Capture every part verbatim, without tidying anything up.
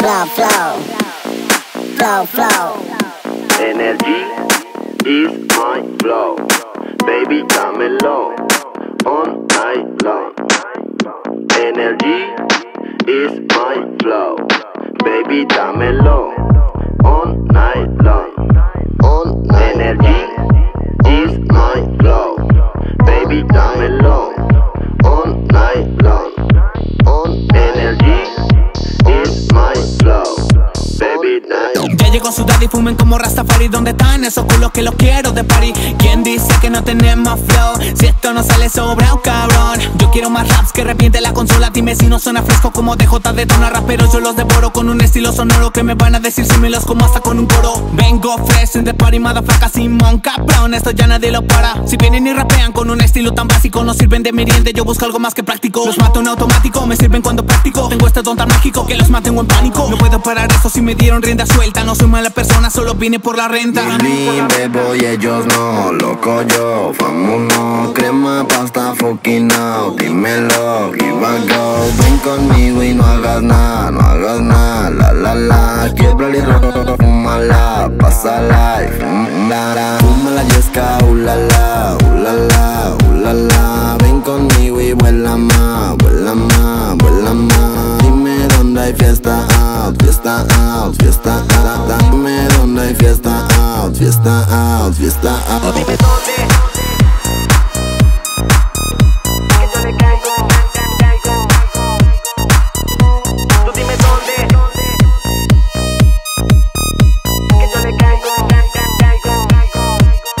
Flow, flow, flow, flow. Energy is my flow. Baby, dámelo all night long. Energy is my flow. Baby, dámelo all night long. All night. Energy is my flow. Baby, dámelo all night long. All energy is my flow. Baby, night. Ya llegó su daddy, fumen como Rastafari. ¿Dónde están esos culos que los quiero de party? ¿Quién dice que no tenemos flow? Si esto no sale sobrado, cabrón. Yo quiero más raps que arrepiente la consola. Dime si no suena fresco como D J de Tona. Raperos yo los devoro con un estilo sonoro. Que me van a decir si me los como hasta con un coro. Vengo fresh in the party, motherfucker, Simón cabrón. Esto ya nadie lo para. Si vienen y rapean con un estilo tan básico, no sirven de meriende, yo busco algo más que práctico. Los mato en automático, me sirven cuando practico. Tengo este don tan mágico que los mantengo en pánico. No puedo parar eso si me dieron rienda suelta. No soy mala persona, solo vine por la renta. Ni bebo y ellos no, loco yo, vámonos. Crema, pasta, fucking out, dímelo, give a go. Ven conmigo y no hagas nada, no hagas nada, la la la. Quiebra el rojo, fúmala, pásala y fúmala. Fúmala yesca, ulala, ulala, ulala. Ven conmigo y vuela más, vuela más, vuela más. Dime dónde hay fiesta out, fiesta out, fiesta out. Dime dónde hay fiesta out, fiesta out, fiesta out. Dime dónde, que yo le caigo, caigo. Tú dime dónde, que yo le caigo, caigo.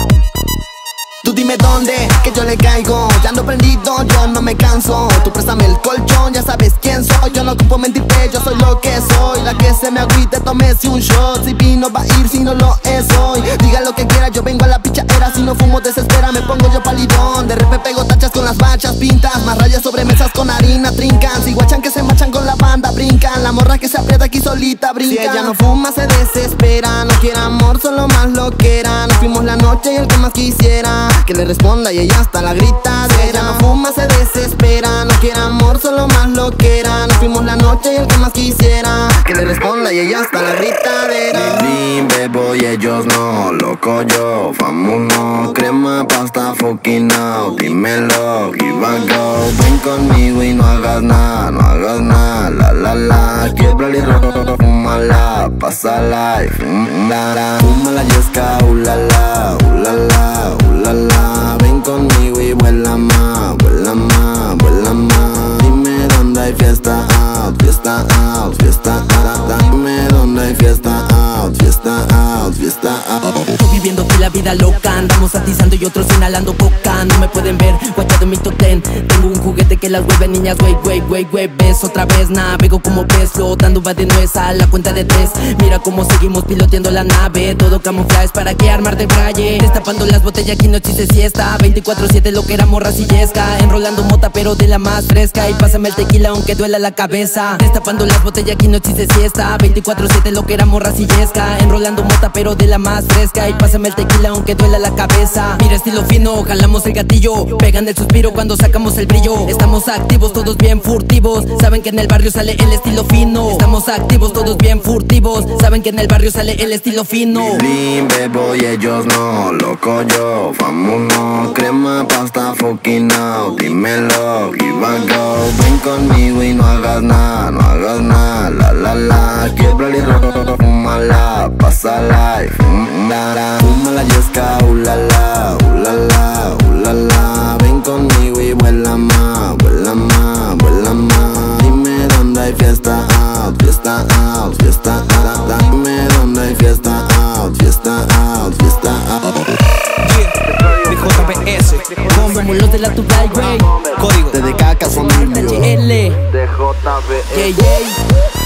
Tú dime dónde, que yo le caigo. Ya ando prendido, yo no me canso. Tú préstame el colchón, ya sabes quién soy. Yo no ocupo mentirte, yo soy lo que soy. La que se me agüite, tómese un shot. Si vino va a ir, si no lo es hoy. Diga lo que quiera, yo vengo a la pichadera. Si no fumo desespera, me pongo yo palidón. De repente pego tachas con las bachas, pintas. Más rayas sobre mesas con harina, trincan. Si guachan que se machan con la banda, brincan. La morra que se aprieta aquí solita, brinca. Si ella no fuma, se desespera. No quiere amor, solo más lo que era. Nos fuimos la noche y el que más quisiera que le responda y ella hasta la gritadera. Si ella no fuma, se desespera. No quiere amor, solo más lo que era. Nos fuimos la noche y el que más quisiera que le responda y ella hasta la gritadera. Ni bebo y ellos no, loco yo, vámonos. Crema, pasta, fucking out, dímelo, give a go. Ven conmigo y no hagas nada, no hagas nada, la la la. Quiebra el rojo, fúmala, pásala y fúmala. Fúmala yesca, ulala, ulala, ulala. Ven conmigo y vuela más, vuela más, vuela más. Dime dónde hay fiesta out, fiesta out, fiesta out. Dime dónde hay fiesta out, fiesta out, fiesta out. Estoy viviendo de la vida loca, andamos atizando y otros inhalando coca. No me pueden ver, guachado en mi top ten. Tengo un juguete que las vuelve niñas, wey, wey, wey, wey. Ves otra vez, navego como pez, flotando va de nuez a la cuenta de tres. Mira cómo seguimos piloteando la nave, todo camuflaje para que armar de braille. Destapando las botellas aquí no existe siesta, veinticuatro siete lo que era morra sillesca. Enrolando mota pero de la más fresca, y pásame el tequila aunque duela la cabeza. Destapando las botellas aquí no existe siesta, veinticuatro siete lo que era morra sillesca. Enrolando mota pero de la más fresca, y pásame el tequila aunque duela la cabeza. Mira estilo fino, jalamos el gatillo, pegan el suspiro cuando sacamos el brillo. Estamos activos, todos bien furtivos, saben que en el barrio sale el estilo fino. Estamos activos, todos bien furtivos, saben que en el barrio sale el estilo fino. Ni bebo y ellos no, loco yo, vámonos. Crema, pasta, fucking out, dímelo, give a go. Ven conmigo y no hagas nada, no hagas nada, la la la. Quiebra el rojo, fúmala, pásala y fúmala. Fúmala yesca, ulala, ulala, ulala. Ven conmigo y vuela más, vuela más, vuela más. Dime dónde hay fiesta out, fiesta out, fiesta out. Dime dónde hay fiesta out, fiesta out, fiesta out. Yeah, D J B S, Somos los de la Tubai, güey. código T D K, Casonillo. H L, D J B S. yeah, yeah.